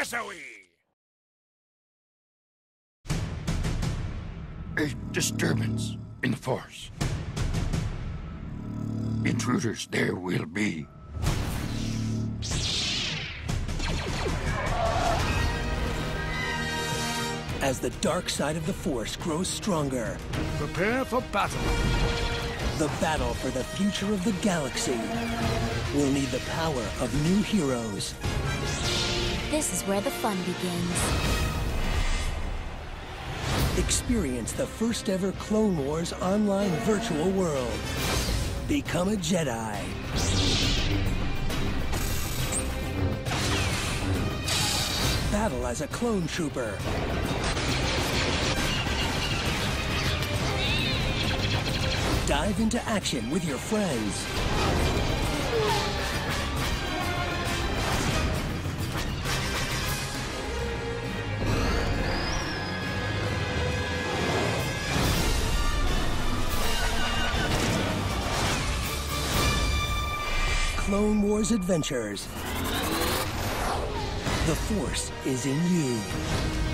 SOE! A disturbance in the Force. Intruders there will be. As the dark side of the Force grows stronger, Prepare for battle. the battle for the future of the galaxy will need the power of new heroes. This is where the fun begins. Experience the first ever Clone Wars online virtual world. Become a Jedi. Battle as a clone trooper. Dive into action with your friends. Clone Wars Adventures. The Force is in you.